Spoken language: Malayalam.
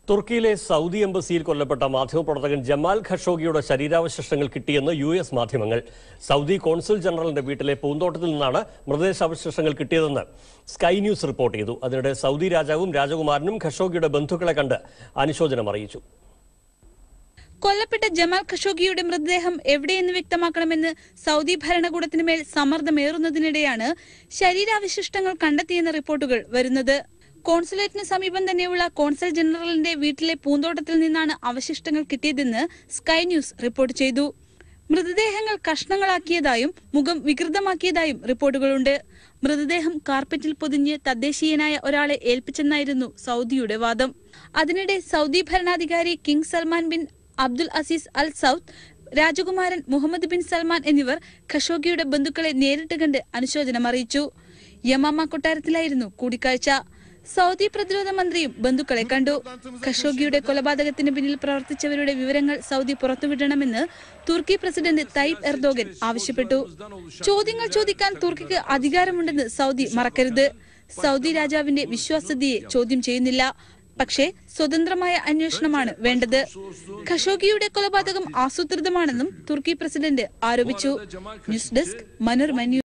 തുർക്കിയിലെ സൗദി എംബസിയിൽ കൊല്ലപ്പെട്ട മാധ്യമപ്രവർത്തകൻ ജമാൽ ഖഷോഗിയുടെ ശരീരാവശിഷ്ടങ്ങൾ കിട്ടിയെന്ന് US മാധ്യമങ്ങൾ. സൗദി കോൺസുൽ ജനറലിന്റെ വീട്ടിലെ പൂന്തോട്ടത്തിൽ നിന്നാണ് മൃതദേഹാവശിഷ്ടങ്ങൾ കിട്ടിയതെന്ന് സ്കൈ ന്യൂസ് റിപ്പോർട്ട് ചെയ്തു. അതിനിടെ സൗദി രാജാവും രാജകുമാരനും ഖഷോഗിയുടെ ബന്ധുക്കളെ കണ്ട് അനുശോചനം അറിയിച്ചു. കൊല്ലപ്പെട്ട ജമാൽ ഖഷോഗിയുടെ മൃതദേഹം എവിടെയെന്ന് വ്യക്തമാക്കണമെന്ന് സൗദി ഭരണകൂടത്തിന് മേൽ സമ്മർദ്ദമേറുന്നതിനിടെയാണ് ശരീരാവശിഷ്ടങ്ങൾ കണ്ടെത്തിയെന്ന റിപ്പോർട്ടുകൾ വരുന്നത്. കോൺസുലേറ്റിന് സമീപം തന്നെയുള്ള കോൺസൽ ജനറലിന്റെ വീട്ടിലെ പൂന്തോട്ടത്തിൽ നിന്നാണ് അവശിഷ്ടങ്ങൾ കിട്ടിയതെന്ന് സ്കൈ ന്യൂസ് റിപ്പോർട്ട് ചെയ്തു. മൃതദേഹങ്ങൾ കഷ്ണങ്ങളാക്കിയതായും മുഖം വികൃതമാക്കിയതായും റിപ്പോർട്ടുകളുണ്ട്. മൃതദേഹം കാർപ്പറ്റിൽ പൊതിഞ്ഞ് തദ്ദേശീയനായ ഒരാളെ ഏൽപ്പിച്ചെന്നായിരുന്നു സൗദിയുടെ വാദം. അതിനിടെ സൗദി ഭരണാധികാരി king Salman bin Abdul Aziz Al Saud, രാജകുമാരൻ മുഹമ്മദ് ബിൻ സൽമാൻ എന്നിവർ ഖഷോഗിയുടെ ബന്ധുക്കളെ നേരിട്ട് കണ്ട് അനുശോചനം അറിയിച്ചു. യമാമ കൊട്ടാരത്തിലായിരുന്നു കൂടിക്കാഴ്ച. സൗദി പ്രതിരോധ മന്ത്രിയും ബന്ധുക്കളെ കണ്ടു. ഖഷോഗിയുടെ കൊലപാതകത്തിന് പിന്നിൽ പ്രവർത്തിച്ചവരുടെ വിവരങ്ങൾ സൗദി പുറത്തുവിടണമെന്ന് തുർക്കി പ്രസിഡന്റ് തയ്യിബ് എർദോഗൻ ആവശ്യപ്പെട്ടു. ചോദ്യങ്ങൾ ചോദിക്കാൻ തുർക്കിക്ക് അധികാരമുണ്ടെന്ന് സൗദി മറക്കരുത്. സൗദി രാജാവിന്റെ വിശ്വാസ്യതയെ ചോദ്യം ചെയ്യുന്നില്ല. പക്ഷേ സ്വതന്ത്രമായ അന്വേഷണമാണ് വേണ്ടത്. ഖഷോഗിയുടെ കൊലപാതകം ആസൂത്രിതമാണെന്നും തുർക്കി പ്രസിഡന്റ് ആരോപിച്ചു. News desk Manorama.